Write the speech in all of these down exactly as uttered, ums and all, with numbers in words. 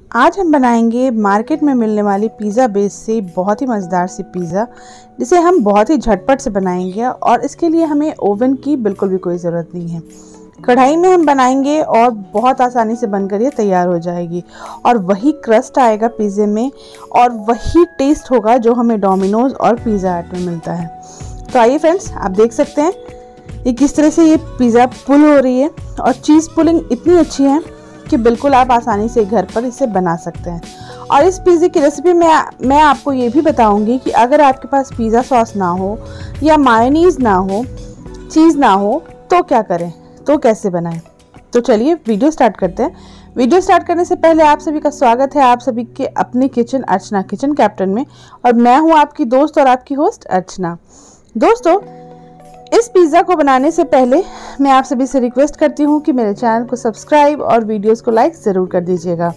आज हम बनाएंगे मार्केट में मिलने वाली पिज़्ज़ा बेस से बहुत ही मज़ेदार सी पिज़्ज़ा, जिसे हम बहुत ही झटपट से बनाएंगे और इसके लिए हमें ओवन की बिल्कुल भी कोई ज़रूरत नहीं है। कढ़ाई में हम बनाएंगे और बहुत आसानी से बनकर ये तैयार हो जाएगी और वही क्रस्ट आएगा पिज़्ज़े में और वही टेस्ट होगा जो हमें डोमिनोज और पिज़्ज़ा हट में मिलता है। तो आइए फ्रेंड्स, आप देख सकते हैं ये किस तरह से ये पिज़्ज़ा पुल हो रही है और चीज़ पुलिंग इतनी अच्छी है कि बिल्कुल आप आसानी से घर पर इसे बना सकते हैं। और इस पिज़्ज़े की रेसिपी में मैं आपको ये भी बताऊंगी कि अगर आपके पास पिज़्ज़ा सॉस ना हो या मायोनीज़ ना हो, चीज़ ना हो, तो क्या करें, तो कैसे बनाएं। तो चलिए वीडियो स्टार्ट करते हैं। वीडियो स्टार्ट करने से पहले आप सभी का स्वागत है आप सभी के अपने किचन अर्चना किचन कैप्टन में, और मैं हूँ आपकी दोस्त और आपकी होस्ट अर्चना। दोस्तों, इस पिज़्ज़ा को बनाने से पहले मैं आप सभी से रिक्वेस्ट करती हूँ कि मेरे चैनल को सब्सक्राइब और वीडियोस को लाइक ज़रूर कर दीजिएगा,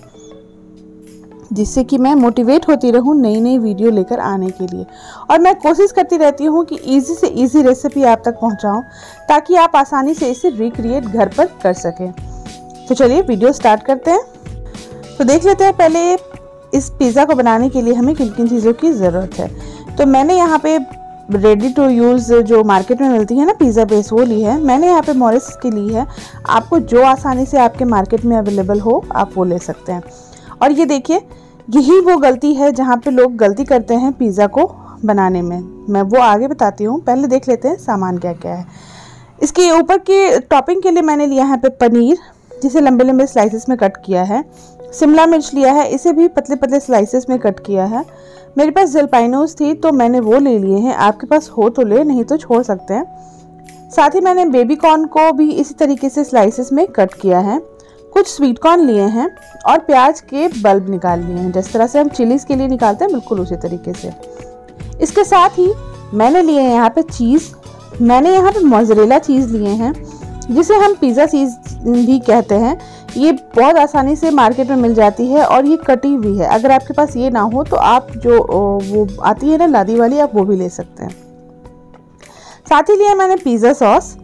जिससे कि मैं मोटिवेट होती रहूँ नई नई वीडियो लेकर आने के लिए। और मैं कोशिश करती रहती हूँ कि इजी से इजी रेसिपी आप तक पहुँचाऊँ ताकि आप आसानी से इसे रिक्रिएट घर पर कर सकें। तो चलिए वीडियो स्टार्ट करते हैं। तो देख लेते हैं पहले इस पिज़्ज़ा को बनाने के लिए हमें किन किन चीज़ों की ज़रूरत है। तो मैंने यहाँ पे रेडी टू यूज़ जो मार्केट में मिलती है ना पिज़्ज़ा बेस, वो ली है। मैंने यहाँ पे मॉरिस की ली है। आपको जो आसानी से आपके मार्केट में अवेलेबल हो आप वो ले सकते हैं। और ये देखिए, यही वो गलती है जहाँ पे लोग गलती करते हैं पिज़्ज़ा को बनाने में। मैं वो आगे बताती हूँ, पहले देख लेते हैं सामान क्या क्या है। इसके ऊपर की टॉपिंग के लिए मैंने लिया है पे पनीर, जिसे लंबे लंबे स्लाइसेस में कट किया है। शिमला मिर्च लिया है, इसे भी पतले पतले स्लाइसेस में कट किया है। मेरे पास जलपाइनोस थी तो मैंने वो ले लिए हैं, आपके पास हो तो ले, नहीं तो छोड़ सकते हैं। साथ ही मैंने बेबी कॉर्न को भी इसी तरीके से स्लाइसेस में कट किया है। कुछ स्वीट कॉर्न लिए हैं और प्याज के बल्ब निकाल लिए हैं, जिस तरह से हम चिलीज़ के लिए निकालते हैं बिल्कुल उसी तरीके से। इसके साथ ही मैंने लिए हैं यहाँ पे चीज़। मैंने यहाँ पे मोज़रेला चीज़ लिए हैं, जिसे हम पिज़्ज़ा चीज़ भी कहते हैं। ये बहुत आसानी से मार्केट में मिल जाती है और ये कटी हुई है। अगर आपके पास ये ना हो तो आप जो वो आती है ना लादी वाली, आप वो भी ले सकते हैं। साथ ही लिया मैंने pizza sauce,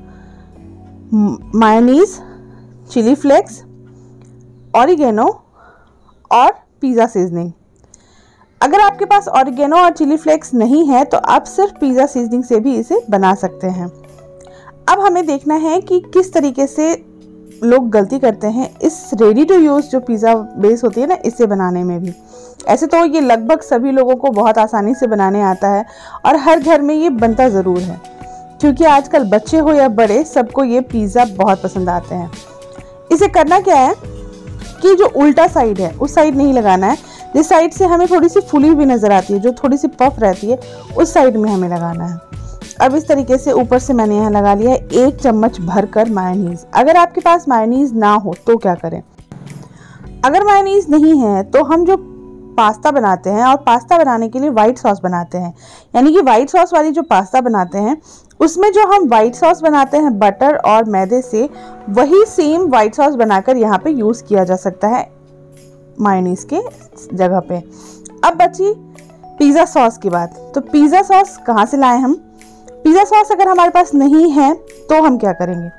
mayonnaise, chilli flakes, oregano और पिज़्ज़ा सीजनिंग। अगर आपके पास ऑरिगेनो और चिली फ्लेक्स नहीं है तो आप सिर्फ पिज़्ज़ा सीजनिंग से भी इसे बना सकते हैं। अब हमें देखना है कि किस तरीके से लोग गलती करते हैं इस रेडी टू यूज़ जो पिज़्ज़ा बेस होती है ना, इसे बनाने में भी। ऐसे तो ये लगभग सभी लोगों को बहुत आसानी से बनाने आता है और हर घर में ये बनता ज़रूर है, क्योंकि आजकल बच्चे हो या बड़े, सबको ये पिज़्ज़ा बहुत पसंद आते हैं। इसे करना क्या है कि जो उल्टा साइड है उस साइड नहीं लगाना है, जिस साइड से हमें थोड़ी सी फुली हुई नज़र आती है, जो थोड़ी सी पफ रहती है, उस साइड में हमें लगाना है। अब इस तरीके से ऊपर से मैंने यहाँ लगा लिया है एक चम्मच भरकर मायोनीज़। अगर आपके पास मायोनीज़ ना हो तो क्या करें। अगर मायोनीज़ नहीं है तो हम जो पास्ता बनाते हैं, और पास्ता बनाने के लिए वाइट सॉस बनाते हैं, यानी कि वाइट सॉस वाली जो पास्ता बनाते हैं उसमें जो हम वाइट सॉस बनाते हैं बटर और मैदे से, वही सेम वाइट सॉस बनाकर यहाँ पे यूज़ किया जा सकता है मायोनीज़ के जगह पे। अब बची पिज़्ज़ा सॉस की बात। तो पिज़्ज़ा सॉस कहाँ से लाएं हम। पिज़्ज़ा सॉस अगर हमारे पास नहीं है तो हम क्या करेंगे।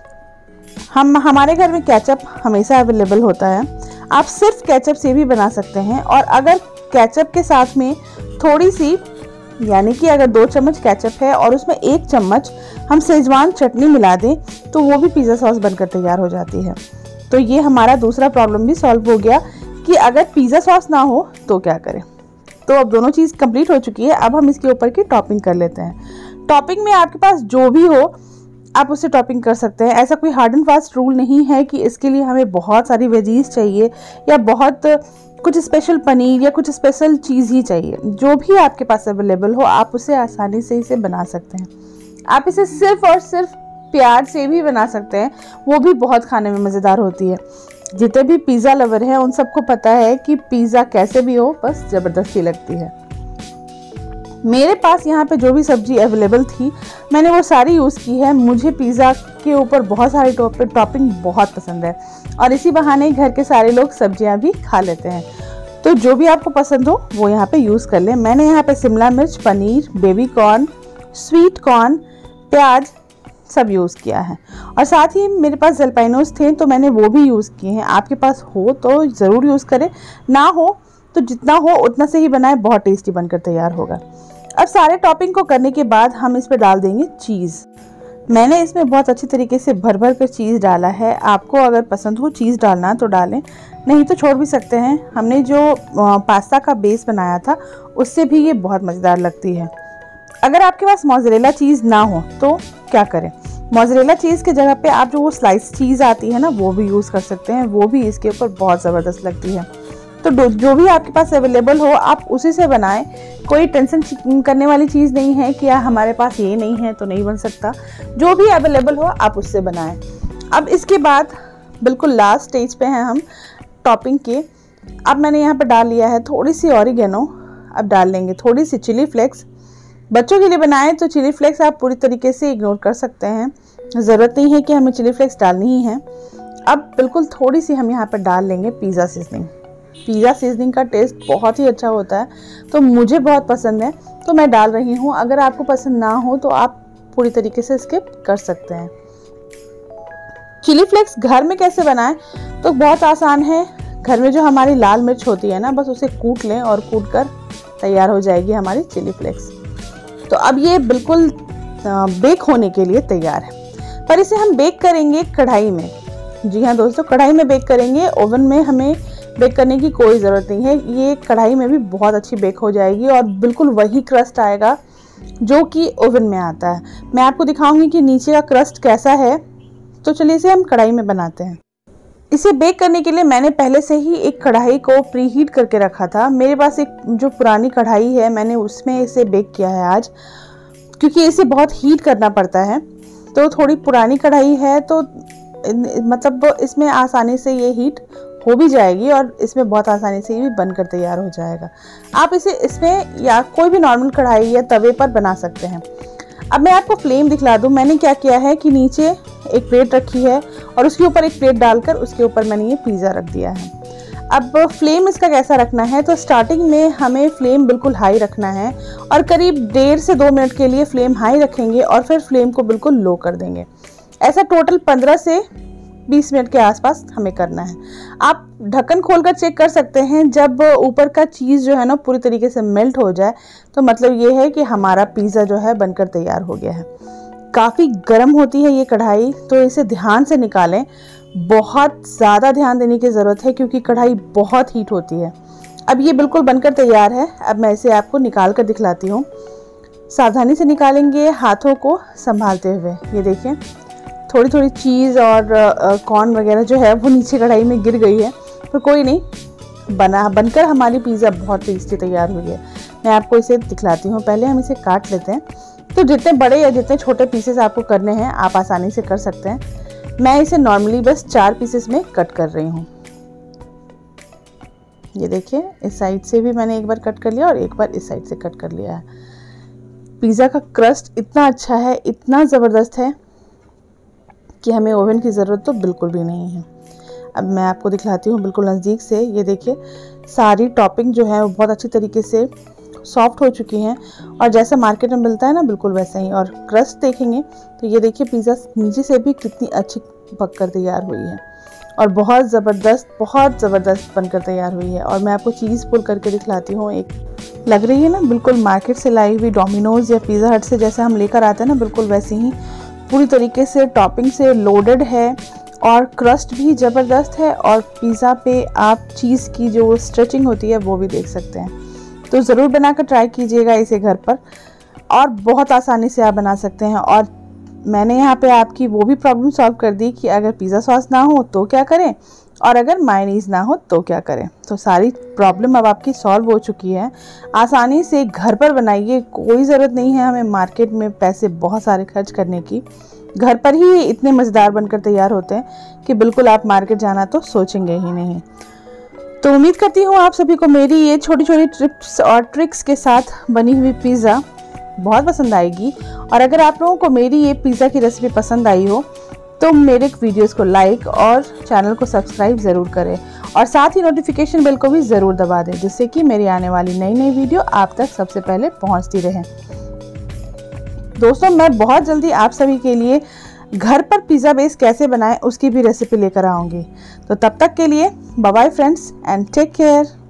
हम हमारे घर में केचप हमेशा अवेलेबल होता है, आप सिर्फ केचप से भी बना सकते हैं। और अगर केचप के साथ में थोड़ी सी, यानी कि अगर दो चम्मच केचप है और उसमें एक चम्मच हम शेजवान चटनी मिला दें तो वो भी पिज़्ज़ा सॉस बनकर तैयार हो जाती है। तो ये हमारा दूसरा प्रॉब्लम भी सॉल्व हो गया कि अगर पिज़्ज़ा सॉस ना हो तो क्या करें। तो अब दोनों चीज़ कंप्लीट हो चुकी है। अब हम इसके ऊपर की टॉपिंग कर लेते हैं। टॉपिंग में आपके पास जो भी हो आप उससे टॉपिंग कर सकते हैं। ऐसा कोई हार्ड एंड फास्ट रूल नहीं है कि इसके लिए हमें बहुत सारी वेजीज चाहिए या बहुत कुछ स्पेशल पनीर या कुछ स्पेशल चीज़ ही चाहिए। जो भी आपके पास अवेलेबल हो आप उसे आसानी से इसे बना सकते हैं। आप इसे सिर्फ और सिर्फ प्याज से भी बना सकते हैं, वो भी बहुत खाने में मज़ेदार होती है। जितने भी पिज़्ज़ा लवर हैं उन सबको पता है कि पिज़्ज़ा कैसे भी हो बस ज़बरदस्ती लगती है। मेरे पास यहाँ पे जो भी सब्जी अवेलेबल थी मैंने वो सारी यूज़ की है। मुझे पिज़्ज़ा के ऊपर बहुत सारी टॉपिंग बहुत पसंद है और इसी बहाने घर के सारे लोग सब्जियाँ भी खा लेते हैं। तो जो भी आपको पसंद हो वो यहाँ पे यूज़ कर लें। मैंने यहाँ पे शिमला मिर्च, paneer, baby corn, sweet corn, प्याज, सब यूज़ किया है। और साथ ही मेरे पास जलपेनोस थे तो मैंने वो भी यूज़ किए हैं। आपके पास हो तो ज़रूर यूज़ करें, ना हो तो जितना हो उतना से ही बनाए, बहुत टेस्टी बनकर तैयार होगा। अब सारे टॉपिंग को करने के बाद हम इस पर डाल देंगे चीज़। मैंने इसमें बहुत अच्छी तरीके से भर भर कर चीज़ डाला है। आपको अगर पसंद हो चीज़ डालना तो डालें, नहीं तो छोड़ भी सकते हैं। हमने जो पास्ता का बेस बनाया था उससे भी ये बहुत मज़ेदार लगती है। अगर आपके पास मोज़रेला चीज़ ना हो तो क्या करें, मोज़रेला चीज़ की जगह पे आप जो वो स्लाइस चीज़ आती है ना वो भी यूज़ कर सकते हैं, वो भी इसके ऊपर बहुत ज़बरदस्त लगती है। तो जो भी आपके पास अवेलेबल हो आप उसी से बनाएं। कोई टेंशन करने वाली चीज़ नहीं है कि यार हमारे पास ये नहीं है तो नहीं बन सकता, जो भी अवेलेबल हो आप उससे बनाएं। अब इसके बाद बिल्कुल लास्ट स्टेज पे हैं हम टॉपिंग के। अब मैंने यहाँ पर डाल लिया है थोड़ी सी ऑरिगेनो। अब डाल लेंगे थोड़ी सी चिली फ्लेक्स। बच्चों के लिए बनाएं तो चिली फ्लेक्स आप पूरी तरीके से इग्नोर कर सकते हैं, ज़रूरत नहीं है कि हमें चिली फ्लेक्स डालनी ही है। अब बिल्कुल थोड़ी सी हम यहाँ पर डाल लेंगे पिज़्ज़ा सीजनिंग। पिज़्ज़ा सीजनिंग का टेस्ट बहुत ही अच्छा होता है, तो मुझे बहुत पसंद है तो मैं डाल रही हूँ। अगर आपको पसंद ना हो तो आप पूरी तरीके से स्किप कर सकते हैं। चिली फ्लेक्स घर में कैसे बनाएं, तो बहुत आसान है। घर में जो हमारी लाल मिर्च होती है ना, बस उसे कूट लें और कूट कर तैयार हो जाएगी हमारी चिली फ्लेक्स। तो अब ये बिल्कुल बेक होने के लिए तैयार है, पर इसे हम बेक करेंगे कढ़ाई में। जी हाँ दोस्तों, कढ़ाई में बेक करेंगे, ओवन में हमें बेक करने की कोई ज़रूरत नहीं है। ये कढ़ाई में भी बहुत अच्छी बेक हो जाएगी और बिल्कुल वही क्रस्ट आएगा जो कि ओवन में आता है। मैं आपको दिखाऊंगी कि नीचे का क्रस्ट कैसा है। तो चलिए इसे हम कढ़ाई में बनाते हैं। इसे बेक करने के लिए मैंने पहले से ही एक कढ़ाई को प्री हीट करके रखा था। मेरे पास एक जो पुरानी कढ़ाई है, मैंने उसमें इसे बेक किया है आज, क्योंकि इसे बहुत हीट करना पड़ता है। तो थोड़ी पुरानी कढ़ाई है तो मतलब इसमें आसानी से ये हीट हो भी जाएगी और इसमें बहुत आसानी से ये भी बनकर तैयार हो जाएगा। आप इसे इसमें या कोई भी नॉर्मल कढ़ाई या तवे पर बना सकते हैं। अब मैं आपको फ्लेम दिखला दूं। मैंने क्या किया है कि नीचे एक प्लेट रखी है और उसके ऊपर एक प्लेट डालकर उसके ऊपर मैंने ये पिज़्ज़ा रख दिया है। अब फ्लेम इसका कैसा रखना है, तो स्टार्टिंग में हमें फ्लेम बिल्कुल हाई रखना है और करीब डेढ़ से दो मिनट के लिए फ्लेम हाई रखेंगे और फिर फ्लेम को बिल्कुल लो कर देंगे। ऐसा टोटल पंद्रह से बीस मिनट के आसपास हमें करना है। आप ढक्कन खोलकर चेक कर सकते हैं। जब ऊपर का चीज़ जो है ना पूरी तरीके से मेल्ट हो जाए तो मतलब ये है कि हमारा पिज़्ज़ा जो है बनकर तैयार हो गया है। काफ़ी गर्म होती है ये कढ़ाई, तो इसे ध्यान से निकालें। बहुत ज़्यादा ध्यान देने की ज़रूरत है क्योंकि कढ़ाई बहुत हीट होती है। अब ये बिल्कुल बनकर तैयार है। अब मैं इसे आपको निकाल कर दिखलाती हूँ। सावधानी से निकालेंगे, हाथों को संभालते हुए। ये देखिए थोड़ी थोड़ी चीज़ और कॉर्न वगैरह जो है वो नीचे कढ़ाई में गिर गई है, तो कोई नहीं, बना बनकर हमारी पिज़्ज़ा बहुत टेस्टी तैयार हुई है। मैं आपको इसे दिखलाती हूँ। पहले हम इसे काट लेते हैं। तो जितने बड़े या जितने छोटे पीसेस आपको करने हैं आप आसानी से कर सकते हैं। मैं इसे नॉर्मली बस चार पीसेस में कट कर रही हूँ। ये देखिए, इस साइड से भी मैंने एक बार कट कर लिया और एक बार इस साइड से कट कर लिया है। पिज़्ज़ा का क्रस्ट इतना अच्छा है, इतना ज़बरदस्त है कि हमें ओवन की ज़रूरत तो बिल्कुल भी नहीं है। अब मैं आपको दिखलाती हूँ बिल्कुल नज़दीक से। ये देखिए सारी टॉपिंग जो है वो बहुत अच्छी तरीके से सॉफ्ट हो चुकी हैं और जैसा मार्केट में मिलता है ना बिल्कुल वैसा ही। और क्रस्ट देखेंगे तो ये देखिए पिज़्ज़ा नीचे से भी कितनी अच्छी पक कर तैयार हुई है और बहुत ज़बरदस्त बहुत ज़बरदस्त बनकर तैयार हुई है। और मैं आपको चीज़ पुल करके दिखलाती हूँ। एक लग रही है ना बिल्कुल मार्केट से लाई हुई, डोमिनोज़ या पिज़्ज़ा हट से जैसे हम लेकर आते हैं ना, बिल्कुल वैसे ही पूरी तरीके से टॉपिंग से लोडेड है और क्रस्ट भी ज़बरदस्त है। और पिज़्ज़ा पे आप चीज़ की जो स्ट्रेचिंग होती है वो भी देख सकते हैं। तो ज़रूर बनाकर ट्राई कीजिएगा इसे घर पर, और बहुत आसानी से आप बना सकते हैं। और मैंने यहाँ पे आपकी वो भी प्रॉब्लम सॉल्व कर दी कि अगर पिज़्ज़ा सॉस ना हो तो क्या करें और अगर मायोनीज़ ना हो तो क्या करें। तो सारी प्रॉब्लम अब आपकी सॉल्व हो चुकी है। आसानी से घर पर बनाइए, कोई ज़रूरत नहीं है हमें मार्केट में पैसे बहुत सारे खर्च करने की। घर पर ही इतने मज़ेदार बनकर तैयार होते हैं कि बिल्कुल आप मार्केट जाना तो सोचेंगे ही नहीं। तो उम्मीद करती हूँ आप सभी को मेरी ये छोटी छोटी टिप्स और ट्रिक्स के साथ बनी हुई पिज़्ज़ा बहुत पसंद आएगी। और अगर आप लोगों को मेरी ये पिज़्ज़ा की रेसिपी पसंद आई हो तो मेरे वीडियोस को लाइक और चैनल को सब्सक्राइब ज़रूर करें और साथ ही नोटिफिकेशन बेल को भी ज़रूर दबा दें, जिससे कि मेरी आने वाली नई नई वीडियो आप तक सबसे पहले पहुंचती रहे। दोस्तों मैं बहुत जल्दी आप सभी के लिए घर पर पिज़्ज़ा बेस कैसे बनाएं उसकी भी रेसिपी लेकर आऊँगी। तो तब तक के लिए bye bye friends and take care.